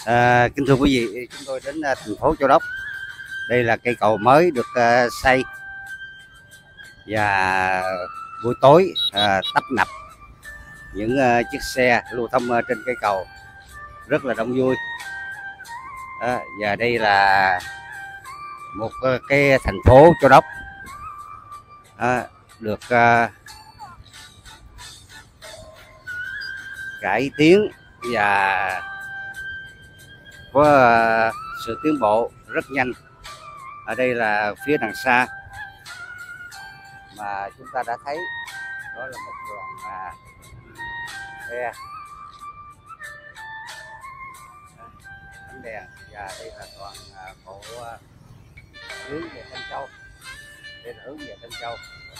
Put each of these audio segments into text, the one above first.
Kính thưa quý vị, chúng tôi đến thành phố Châu Đốc. Đây là cây cầu mới được xây, và buổi tối tấp nập những chiếc xe lưu thông trên cây cầu rất là đông vui. Và đây là một cái thành phố Châu Đốc được cải tiến và có sự tiến bộ rất nhanh. Ở đây là phía đằng xa mà chúng ta đã thấy, đó là một đoàn xe ánh đèn, và đây là toàn bộ hướng về Tân Châu. Đây là hướng về Tân Châu.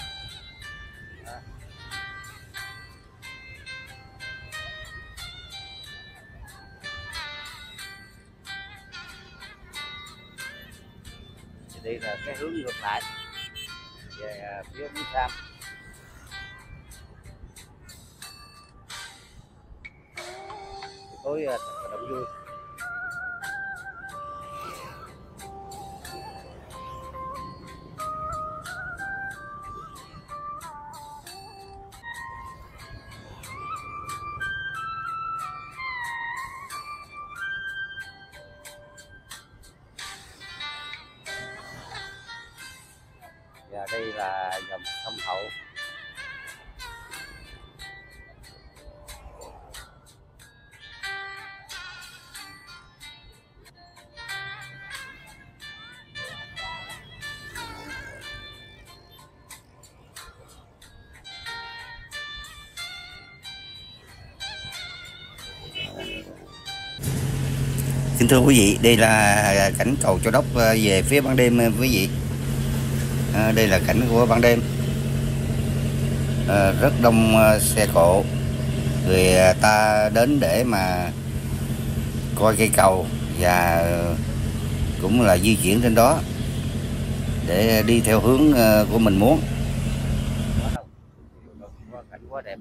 Đây là cái hướng ngược lại về phía Núi Sam. Tối thật là đông vui. Và đây là dòng sông Hậu. Kính thưa quý vị, đây là cảnh cầu Châu Đốc về phía ban đêm quý vị. Đây là cảnh của ban đêm. Rất đông xe cộ, người ta đến để mà coi cây cầu và cũng là di chuyển trên đó để đi theo hướng của mình muốn. Cảnh quá đẹp.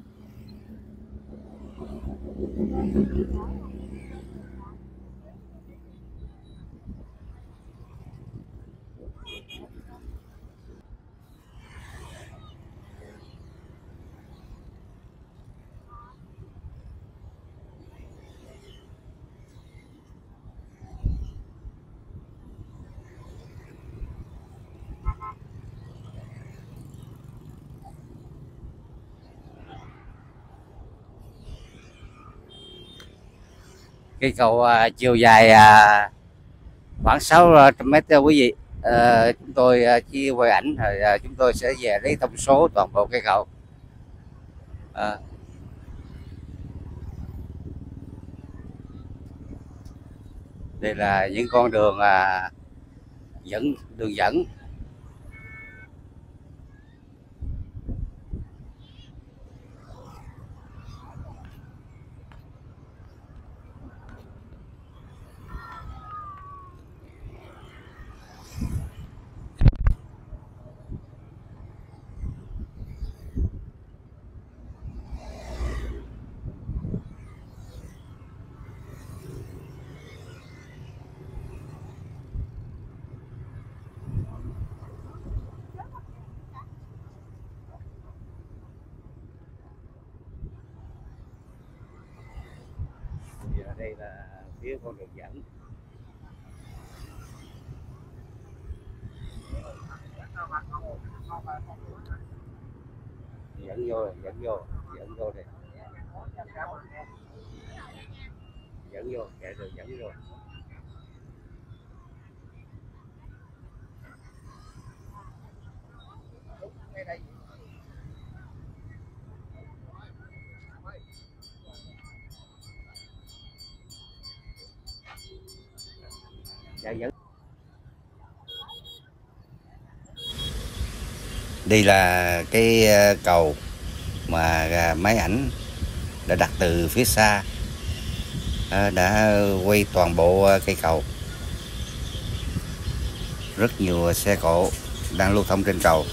Cây cầu chiều dài khoảng 600 mét quý vị. Chúng tôi chia quay ảnh rồi chúng tôi sẽ về lấy thông số toàn bộ cây cầu. Đây là những con đường đường dẫn. Đây là phía con đường dẫn. Dẫn vô đây, dẫn vô đây. Dẫn vô, kệ rồi dẫn vô. Dẫn. Đây là cái cầu mà máy ảnh đã đặt từ phía xa, đã quay toàn bộ cây cầu. Rất nhiều xe cộ đang lưu thông trên cầu.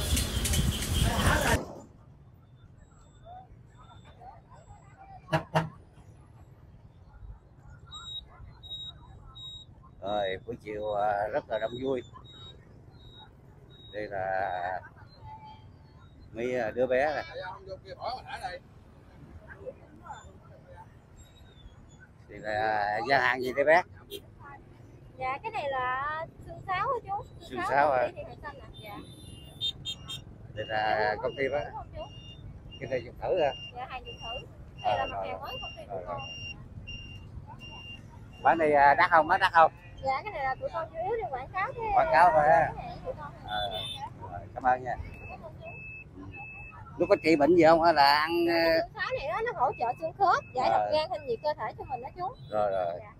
Rồi buổi chiều rất là đông vui. Đây là mấy đứa bé này. Thì là gian hàng gì đây bé? Dạ cái này là xương sáo hả chú? Xương sáo à? Dạ. Đây là công ty đó. Cái này dùng thử à? Dạ hàng dùng thử. Đây là mặt hàng mới công ty của con. Bán này đắt không? Bán đắt không? Dạ cái này là tụi con chủ yếu đi quảng cáo thế. Quảng cáo thôi ha. Cảm ơn nha. Lúc có trị bệnh gì không hay là ăn? Xương sáo này đó, nó hỗ trợ xương khớp, giải độc gan, thanh nhiệt cơ thể cho mình đó chú. Rồi rồi. Dạ.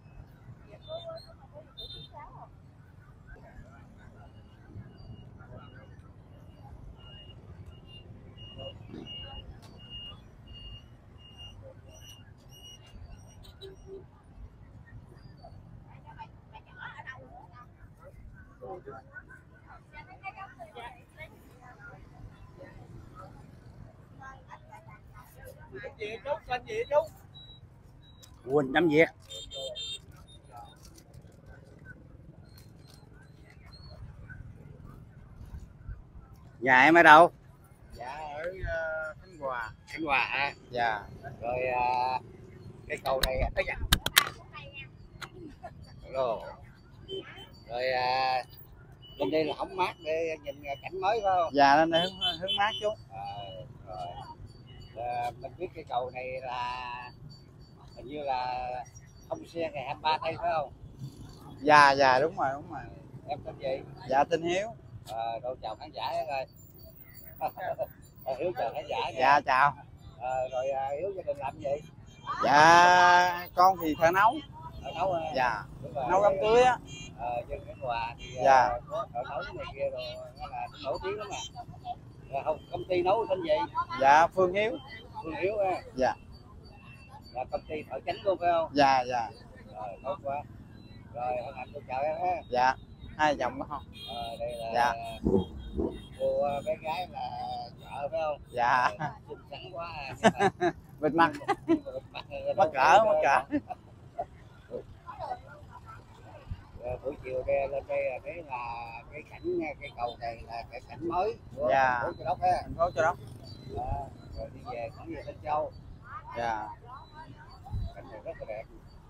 Quỳnh Năm Việt. Nhà em ở đâu? Dạ ở Khánh Hòa. Khánh Hòa hả? Dạ. Rồi cái cầu này tới giờ. Rồi bên đây là hóng mát để nhìn cảnh mới phải không? Dạ lên đây hướng mát chú. Rồi. Mình biết cái cầu này là hình như là thông xe ngày 23 tây phải không? Dạ đúng rồi. Em tên gì? Dạ tên Hiếu. Đâu chào khán giả coi. Hiếu chào khán giả nha. Dạ chào. Rồi Hiếu gia đình làm gì? Dạ con thì phải nấu. Nấu dạ nấu đám cưới á. Dân Khánh Hòa thì dạ có nấu này kia rồi là nổi tiếng lắm mà. Không, công ty nấu tên gì? Dạ Phương Hiếu. Phương Hiếu ha. Dạ. Là công ty Thợ Chánh luôn phải không? Dạ. Rồi tốt quá. Rồi hân hạnh tôi chào em ha. Dạ. Hai chồng có không? Đây là dạ. cô bé gái là vợ phải không? Dạ. Xinh xắn quá. Bịt mặt. Mắc cỡ. Buổi chiều đây lên đây là thấy là cái cảnh cái cầu này là cái cảnh mới của dạ. Châu Đốc ha. Thành phố Châu Đốc. Rồi đi về cũng về Tân Châu. Dạ. Cảnh này rất là đẹp.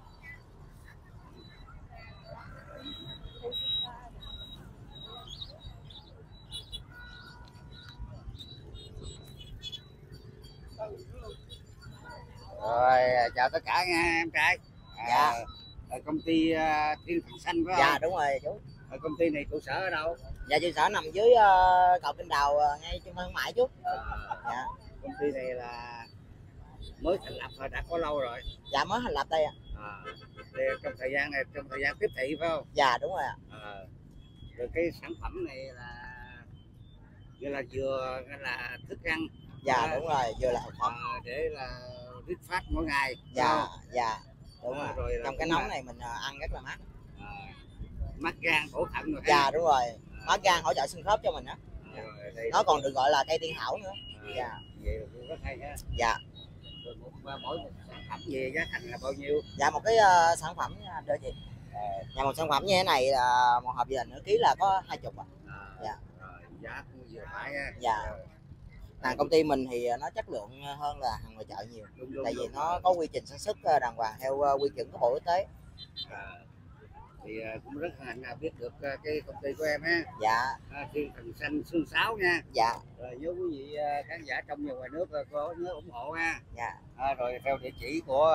Rồi chào tất cả nha em trai. Dạ. Ở công ty Thiên Thần Xanh phải không? Dạ đúng rồi chú. Ở công ty này trụ sở ở đâu? Dạ trụ sở nằm dưới cầu Kinh Đào ngay trung tâm thương mại chú. Dạ. Công ty này là mới thành lập và đã có lâu rồi. Dạ mới thành lập đây ạ. Trong thời gian này, trong thời gian tiếp thị phải không? Dạ đúng rồi ạ. Rồi cái sản phẩm này là như là vừa là thức ăn. Dạ đúng rồi, vừa là thực phẩm để là rít phát mỗi ngày. Dạ dạ đúng rồi. Rồi trong cái nóng này mình ăn rất là mát. Mát gan bổ thận rồi. Dạ đúng rồi, mát gan hỗ trợ xương khớp cho mình á. Nó còn được gọi là cây tiên thảo nữa. Dạ. Vậy là rất hay ha. Dạ. Rồi mỗi một sản phẩm về giá thành là bao nhiêu? Dạ một cái sản phẩm đưa chị. Dạ một sản phẩm như thế này là một hộp gia đình nửa ký là có 20 ạ. Dạ. Giá cũng vừa phải ha. Dạ. Hàng công ty mình thì nó chất lượng hơn là hàng ngoài chợ nhiều. Tại vì nó có quy trình sản xuất đàng hoàng theo quy chuẩn của Bộ Y tế. Thì cũng rất hạnh là biết được cái công ty của em ha. Dạ. Thiên Thần Xanh Xương Sáo nha. Dạ. Rồi nhớ quý vị khán giả trong và ngoài nước có nhớ ủng hộ ha. Dạ. Rồi theo địa chỉ của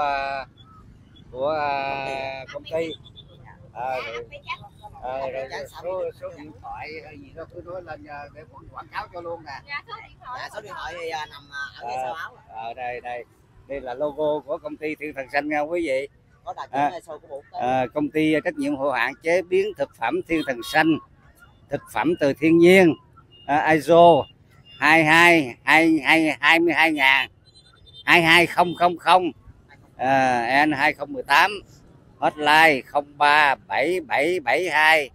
công ty. Rồi số điện thoại hay gì đó cứ nói lên để quảng cáo cho luôn nè. Dạ số điện thoại thì nằm ở ngay sau áo. Đây là logo của công ty Thiên Thần Xanh nha quý vị. Có đặc trưng ISO của Bộ Y tế. Công ty trách nhiệm hữu hạn chế biến thực phẩm Thiên Thần Xanh, thực phẩm từ thiên nhiên, ISO 22.000 22000 N2018, hotline 037772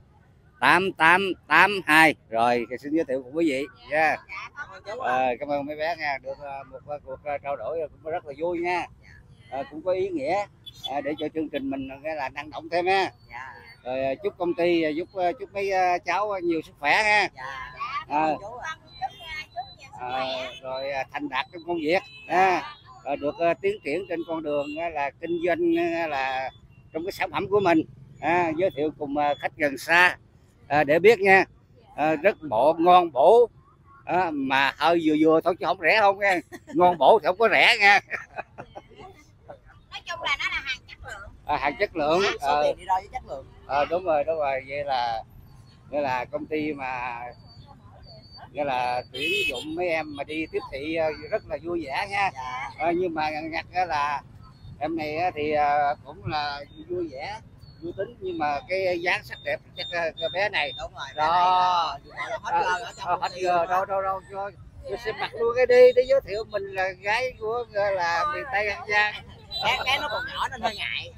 8882. Rồi xin giới thiệu cùng quý vị nha. Cảm ơn mấy bé nha, được một cuộc trao đổi cũng rất là vui nha. Cũng có ý nghĩa để cho chương trình mình là năng động thêm ha. Rồi chúc công ty giúp chúc mấy cháu nhiều sức khỏe ha. Dạ. À, Chú ạ. rồi thành đạt trong công việc, rồi được tiến triển trên con đường là kinh doanh là trong cái sản phẩm của mình, giới thiệu cùng khách gần xa để biết nha. Rất bộ ngon bổ, mà hơi vừa vừa thôi chứ không rẻ không nha, ngon bổ thì không có rẻ nha. Nói chung là nó là hàng chất lượng. Hàng chất lượng. Số tiền đi đo với chất lượng. Đúng rồi vậy là công ty mà nghĩa là tuyển dụng mấy em mà đi tiếp thị rất là vui vẻ nha. Nhưng mà ngặt là em này thì cũng là vui vẻ vui tính, nhưng mà cái dáng sắc đẹp chắc bé này. Đúng rồi. Đó hết giờ đâu cho xem mặt luôn cái đi giới thiệu mình là gái của là miền Tây An Giang. Cái nó còn nhỏ nên hơi ngại.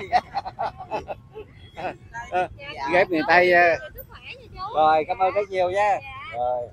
Gái miền Tây. Rồi cảm ơn rất nhiều nha. Rồi.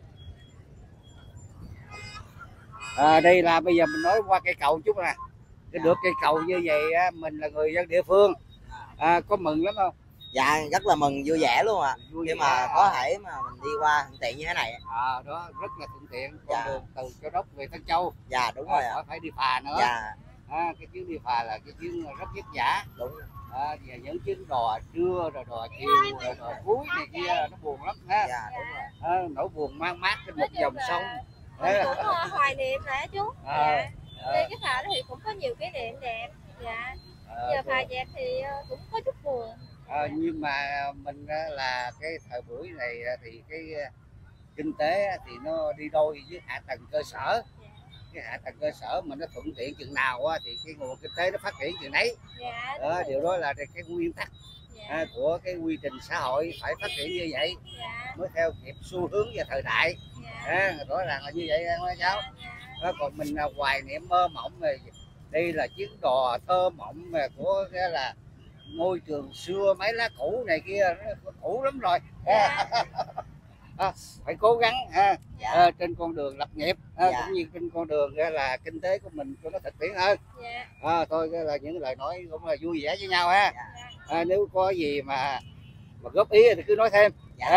Đây là bây giờ mình nói qua cây cầu chút nè. Được cây cầu như vậy mình là người dân địa phương có mừng lắm không? Dạ rất là mừng, vui vẻ luôn ạ. Khi mà có thể mà mình đi qua thuận tiện như thế này. Đó rất là thuận tiện, con đường từ Châu Đốc về Tân Châu. Dạ đúng rồi ạ. Phải đi phà nữa. Dạ. Cái chuyến đi phà là cái chuyến rất vất vả. Đúng. Và những chuyến đò trưa rồi đò chiều rồi đò cuối này kia nó buồn lắm ha. Dạ đúng rồi. Nỗi buồn mang mát trên một dòng sông. Cũng hoài niệm nè chú. Dạ. Cái phà đó thì cũng có nhiều kỷ niệm đẹp. Dạ. Giờ phà dẹp thì cũng có chút buồn. Nhưng mà mình là cái thời buổi này thì cái kinh tế thì nó đi đôi với hạ tầng cơ sở. Cái hạ tầng cơ sở mà nó thuận tiện chừng nào thì cái nguồn kinh tế nó phát triển chừng đấy. Điều đó là cái nguyên tắc của cái quy trình xã hội phải phát triển như vậy mới theo kịp xu hướng và thời đại. Rõ ràng là như vậy các cháu. Còn mình hoài niệm mơ mộng rồi đây là chuyến đò thơ mộng của cái là môi trường xưa, mấy lá cũ này kia nó cũ lắm rồi. Phải cố gắng trên con đường lập nghiệp, cũng như trên con đường là kinh tế của mình cho nó thực tiễn hơn. Thôi là những lời nói cũng là vui vẻ với nhau ha. Nếu có gì mà góp ý thì cứ nói thêm.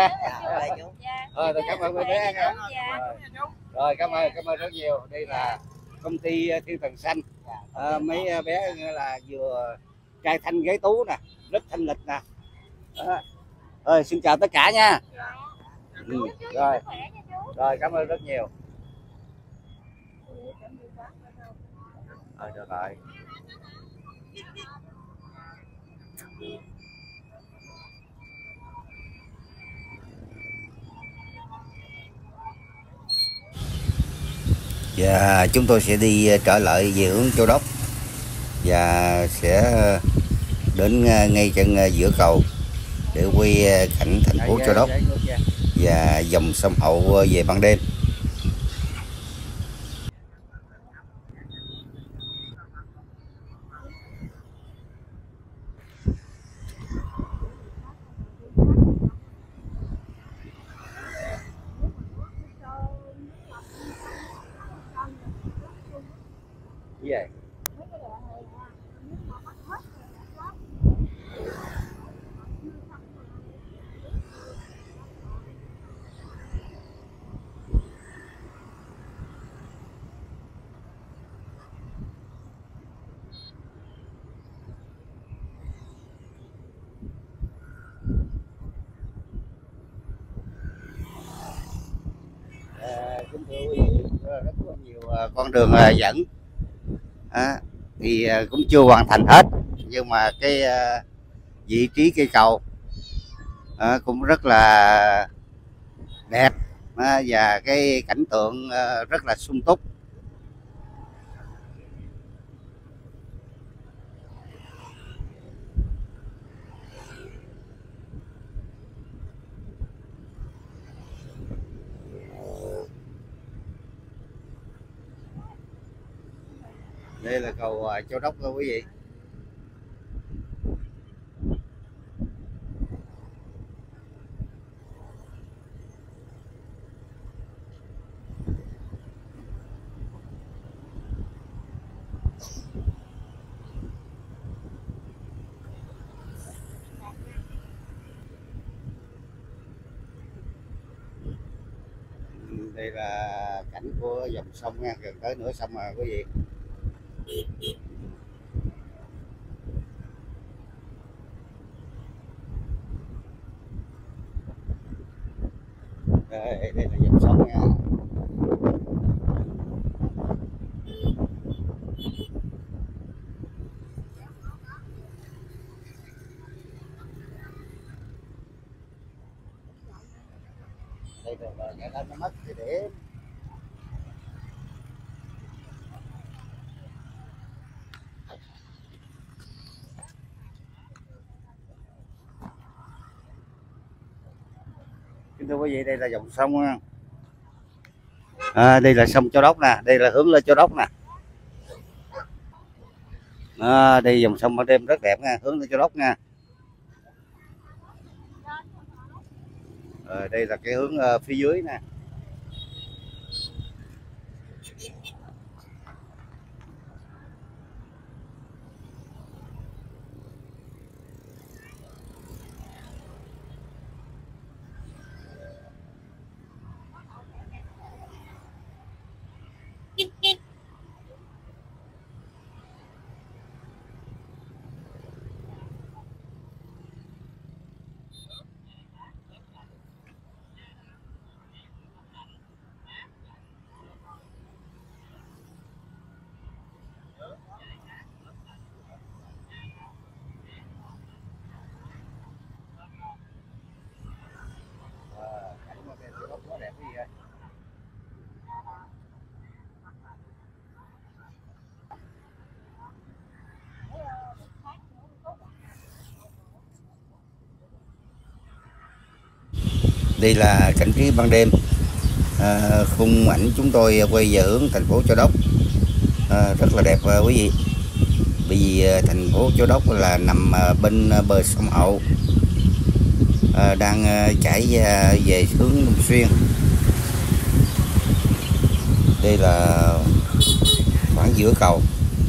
Rồi cảm ơn bé. Rồi cảm ơn rất nhiều. Đây là công ty Thiên Thần Xanh. Mấy bé là vừa trai thanh gái tú nè, rất thanh lịch nè. Rồi xin chào tất cả nha. Rồi cảm ơn rất nhiều. Được rồi. Và chúng tôi sẽ đi trở lại về hướng Châu Đốc và sẽ đến ngay chân giữa cầu để quay cảnh thành phố Châu Đốc và dòng sông Hậu về ban đêm. Yeah. Kính thưa quý vị, rất có nhiều con đường dẫn thì cũng chưa hoàn thành hết, nhưng mà cái vị trí cây cầu cũng rất là đẹp và cái cảnh tượng rất là sung túc. Đây là cầu Châu Đốc thôi quý vị. Đây là cảnh của dòng sông nha, gần tới nửa sông rồi quý vị. Đây là dòng sông nha. Đây là ngày nó mất thì để kính thưa quý vị, đây là dòng sông nha. Đây là sông Châu Đốc nè, đây là hướng lên Châu Đốc nè. Đây dòng sông ban đêm rất đẹp nha, hướng lên Châu Đốc nha. Đây là cái hướng phía dưới nè. Đây là cảnh trí ban đêm, khung ảnh chúng tôi quay về hướng thành phố Châu Đốc, rất là đẹp quý vị. Bởi vì thành phố Châu Đốc là nằm bên bờ sông Hậu, đang chảy về hướng Long Xuyên. Đây là khoảng giữa cầu.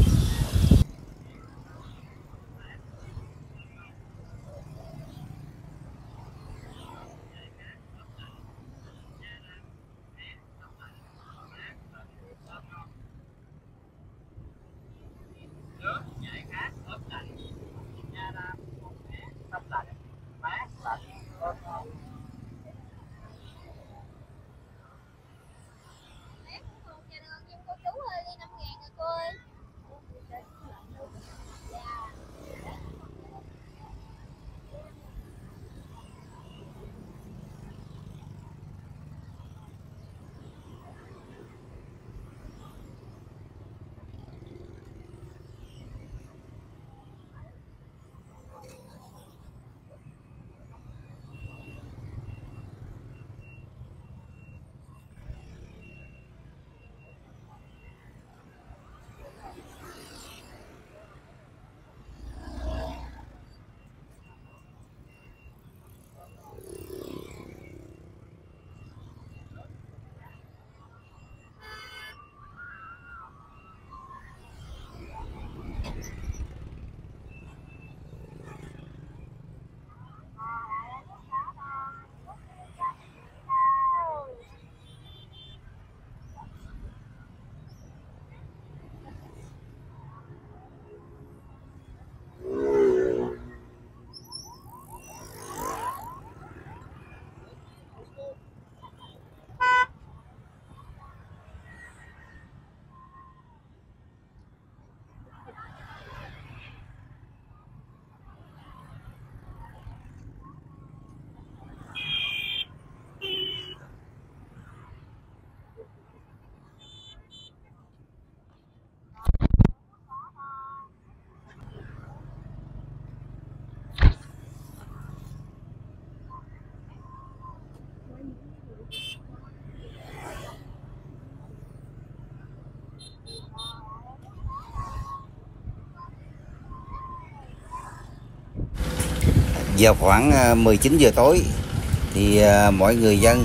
Vào khoảng 19 giờ tối thì mọi người dân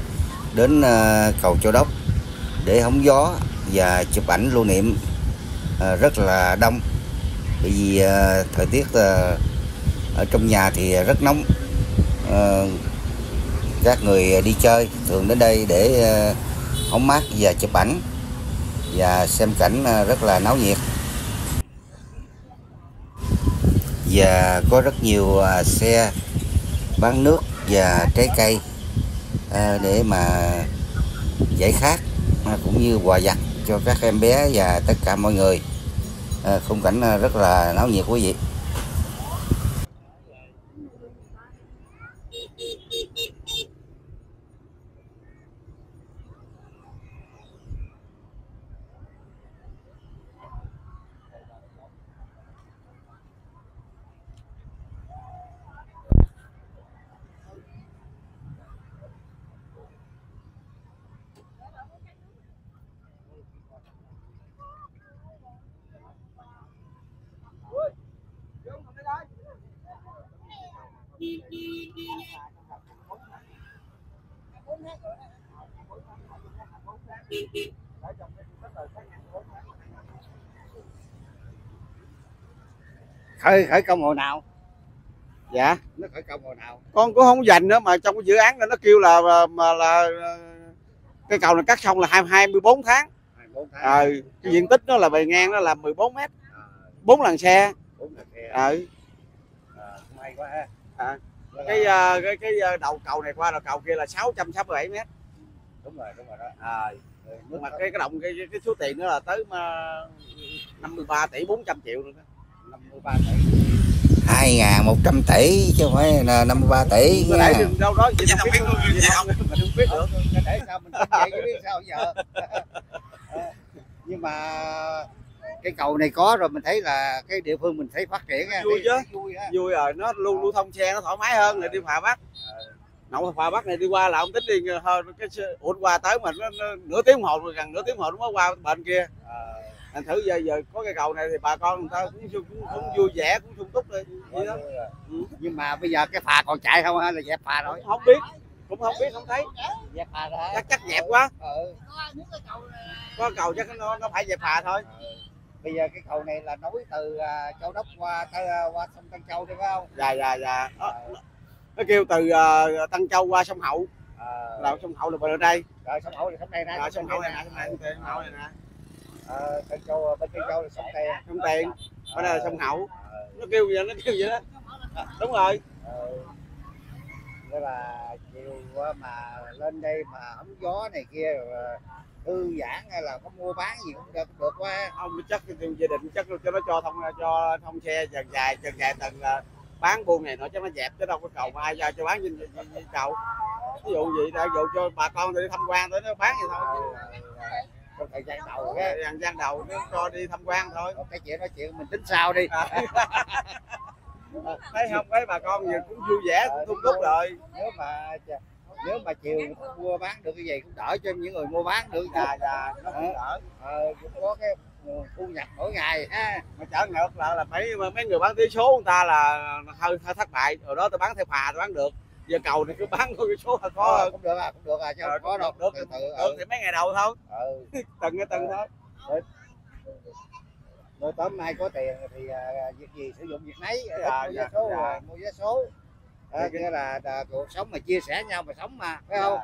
đến cầu Châu Đốc để hóng gió và chụp ảnh lưu niệm rất là đông. Bởi vì thời tiết ở trong nhà thì rất nóng. Các người đi chơi thường đến đây để hóng mát và chụp ảnh và xem cảnh rất là náo nhiệt. Và có rất nhiều xe bán nước và trái cây để mà giải khát cũng như quà vặt cho các em bé và tất cả mọi người. Khung cảnh rất là náo nhiệt quý vị. Khởi công hồi nào? Dạ, Nó khởi công hồi nào? con cũng không dành nữa, mà trong cái dự án này nó kêu là cái cầu này cắt xong là 24 tháng. 24 tháng. Cái diện tích nó là bề ngang nó là 14 mét, 4 làn xe. 4 làn xe. May quá ha. Cái đầu cầu này qua đầu cầu kia là 667 mét. Đúng rồi đó. Nhưng mà cái động cái số tiền nữa là tới 53 tỷ 400 triệu nữa đó. 53 tỷ. 2.100 tỷ chứ không phải là 53 tỷ. Nó để đâu đó chị không biết mình không biết được. Để sao mình biết vậy chứ biết sao giờ. Nhưng mà cái cầu này có rồi mình thấy là cái địa phương mình thấy phát triển nha. Vui chứ. Vui rồi, nó lưu thông xe nó thoải mái hơn là đi Phà Bắc. Nậu Phà Bắc này đi qua là không tính đi hơn cái qua tới mà nó nửa tiếng đồng hồ, gần nửa tiếng đồng hồ nó mới qua bên kia. Thành thử giờ có cái cầu này thì bà con người ta cũng vui vẻ, cũng sung túc đi vậy đó. Nhưng mà bây giờ cái phà còn chạy không hay là dẹp phà rồi? Không biết, cũng không biết, không thấy. Dẹp phà rồi. Chắc dẹp quá. Có cầu chắc nó phải dẹp phà thôi. Bây giờ cái cầu này là nối từ Châu Đốc qua sông Tân Châu đi phải không? Dạ. Nó kêu từ Tân Châu qua sông Hậu. Là sông Hậu là bên đây. Rồi sông Hậu là sông đây nè. Sông Hậu này nè. Tân Châu, bên Tân Châu là sông Tiền. Sông Tiền. Bên đây là sông Hậu. Nó kêu vậy đó. Đúng rồi. Đó là chiều mà lên đây mà hóng gió này kia rồi thư giãn hay là có mua bán gì cũng được quá. Không, chắc gia đình chắc cho nó cho thông xe dần dài tầng bán buôn này nọ cho nó dẹp, chứ đâu có cầu mà ai ra cho bán trên cầu. Ví dụ vậy đã dụ cho bà con đi tham quan tới nó bán vậy thôi. Trong thời gian đầu thời gian đầu nó cho đi tham quan thôi. Cái chuyện nói chuyện mình tính sau đi. Thấy không, thấy bà con gì cũng vui vẻ, cũng sung túc rồi. Nếu mà chiều mua bán được cái gì cũng đỡ cho những người mua bán được. Dạ nó cũng đỡ. Cũng có cái thu nhập mỗi ngày ha. Mà trở ngược lại là mấy người bán vé số người ta là hơi thất bại. Rồi đó tôi bán theo phà tôi bán được. Giờ cầu thì cứ bán thôi, cái số là có hơn. Cũng được chứ không có đâu. Được thì mấy ngày đầu thôi. Từng thôi. Rồi tối nay có tiền thì việc gì sử dụng việc nấy. Mua vé số. Nghĩa là cuộc sống mà chia sẻ nhau mà sống mà, phải không?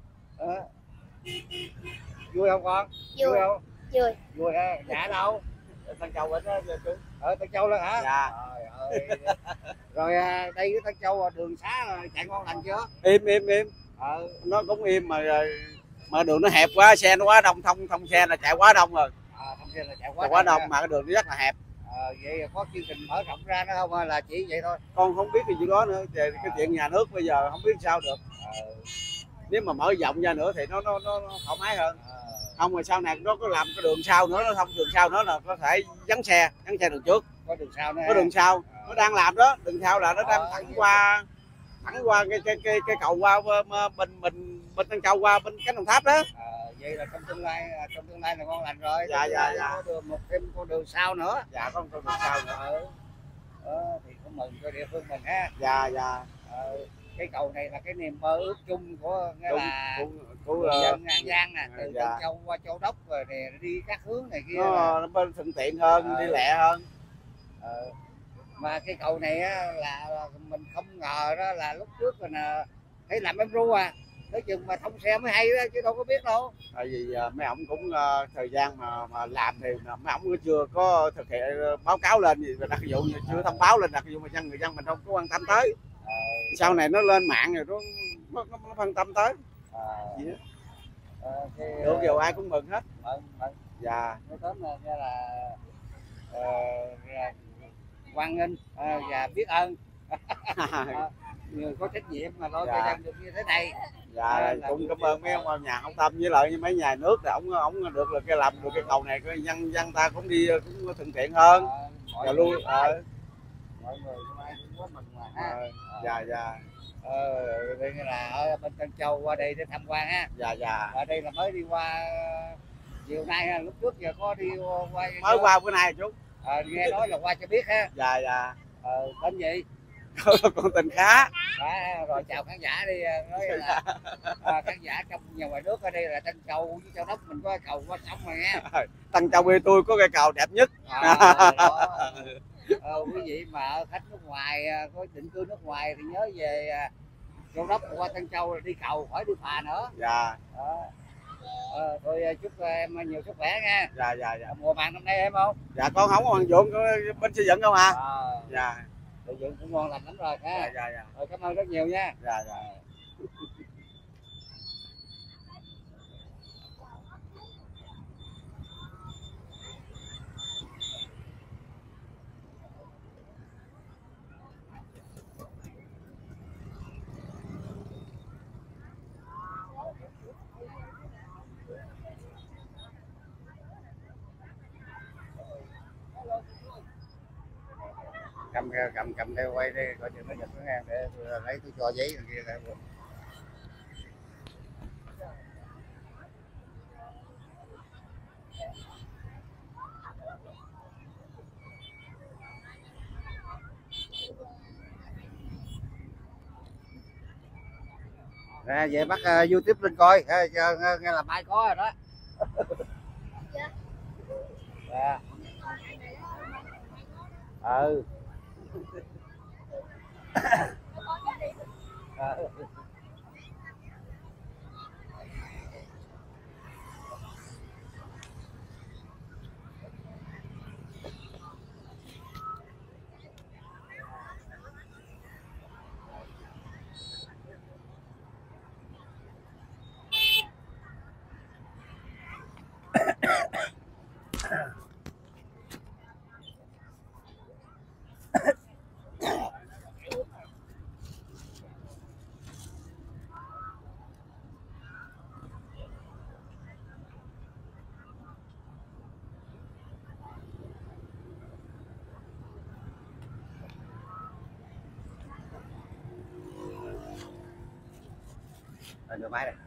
Vui không con? Vui không? Vui ha. Nhà đâu? Tân Châu bên đó chú. Ở Tân Châu luôn hả? Dạ. Rồi đây cái Tân Châu đường xá chạy ngon lành chưa? Im. Nó cũng im mà đường nó hẹp quá, xe nó quá đông, thông xe là chạy quá đông rồi. Thông xe là chạy quá đông mà cái đường nó rất là hẹp. Vậy có chương trình mở rộng ra nữa không hay là chỉ vậy thôi? Con không biết cái chuyện đó nữa, cái chuyện nhà nước bây giờ không biết sao được. Nếu mà mở rộng ra nữa thì nó thoải mái hơn. Không rồi sau này nó có làm cái đường sau nữa, nó thông đường sau nữa là có thể vắng xe đường trước. Có đường sau nữa. Có đường sau, nó đang làm đó, đường sau là nó đang thẳng qua cái cầu qua bên Tân Châu qua bên Cánh Đồng Tháp đó. Vậy là trong tương lai là ngon lành rồi. Dạ. Có một thêm con đường sau nữa. Dạ có một con đường sau nữa. Thì cũng mừng cho địa phương mình ha. Dạ. Cái cầu này là cái niềm mơ ước chung của của dân An Giang nè, từ Tân Châu qua Châu Đốc rồi nè, đi các hướng này kia. Nó bên thuận tiện hơn, đi lẹ hơn. Mà cái cầu này á, là mình không ngờ đó là lúc trước mình thấy làm em ru tới chừng mà thông xe mới hay đó, chứ đâu có biết đâu. Tại vì mấy ổng cũng thời gian mà làm thì mấy ổng cũng chưa có thực hiện báo cáo lên gì, đặc dụ như chưa thông báo lên, đặc dụ mà người dân mình không có quan tâm tới. Sau này nó lên mạng rồi nó quan tâm tới. Được rồi ai cũng mừng hết. Dạ. Nó tóm là hoan nghênh và biết ơn người có trách nhiệm mà lo cho dân được như thế này. Dạ, cũng cảm ơn mấy ông nhà hảo tâm với lại mấy nhà nước thì ổng được là cái làm được cái cầu này, cái dân ta cũng đi cũng thuận tiện hơn. Rồi luôn mọi người cũng ai cũng có mừng mà. Dạ. Đây là ở bên Tân Châu qua đây để tham quan á. Dạ. Ở đây là mới đi qua chiều nay, lúc trước giờ có đi qua mới qua bữa nay chú. Nghe nói là qua cho biết ha. Dạ. Tên gì? Con Tình Khá. Rồi chào khán giả đi, nói là khán giả trong nhà ngoài nước ở đây là Tân Châu với Châu Đốc mình có cầu qua sông rồi nha. Tân Châu quê tôi có cây cầu đẹp nhất. Quý vị mà khách nước ngoài có định cư nước ngoài thì nhớ về Châu Đốc qua Tân Châu là đi cầu khỏi đi phà nữa. Dạ. Thôi chúc em nhiều sức khỏe nha. Dạ. Mùa màng năm nay em không? Dạ con không hoàn dụng bên xây dựng không à? Dạ. Xây dựng cũng ngon lành lắm rồi ha. Dạ. Rồi cảm ơn rất nhiều nha. Dạ. Cầm theo quay đi coi chừng nó giật nó ngang để tôi lấy tôi cho giấy kia lại. Nè về bắt YouTube lên coi nghe là mai có rồi đó. Dạ. Đường máy này.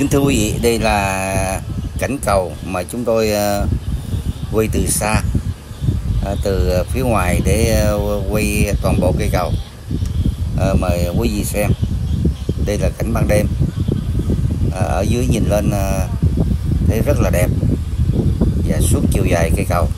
Kính thưa quý vị, đây là cảnh cầu mà chúng tôi quay từ xa, từ phía ngoài để quay toàn bộ cây cầu. Mời quý vị xem. Đây là cảnh ban đêm. Ở dưới nhìn lên thấy rất là đẹp và suốt chiều dài cây cầu.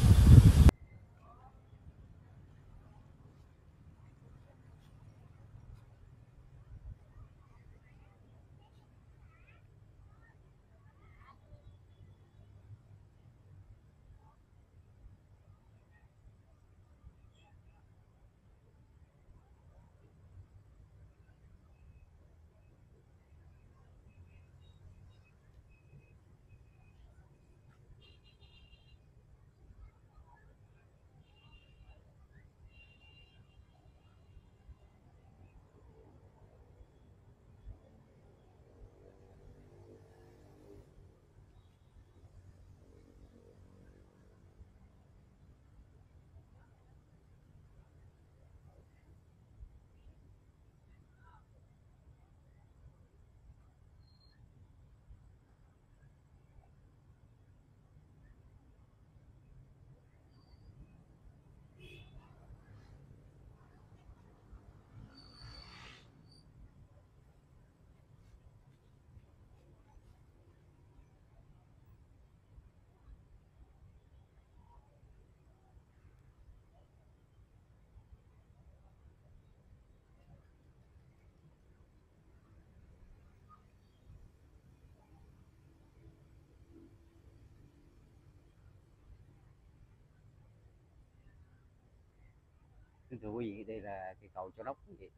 Kính thưa quý vị, đây là cây cầu Châu Đốc quý vị.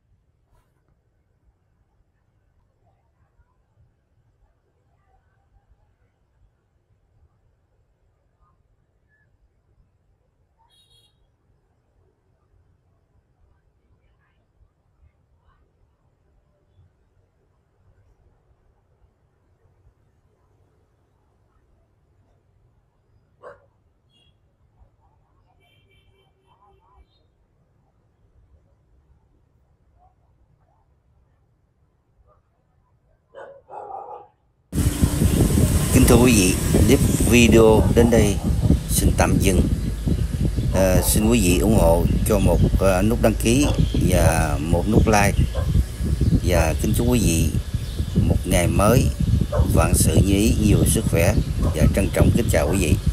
Kính thưa quý vị, clip video đến đây xin tạm dừng. Xin quý vị ủng hộ cho một nút đăng ký và một nút like. Và kính chúc quý vị một ngày mới vạn sự như ý, nhiều sức khỏe, và trân trọng kính chào quý vị.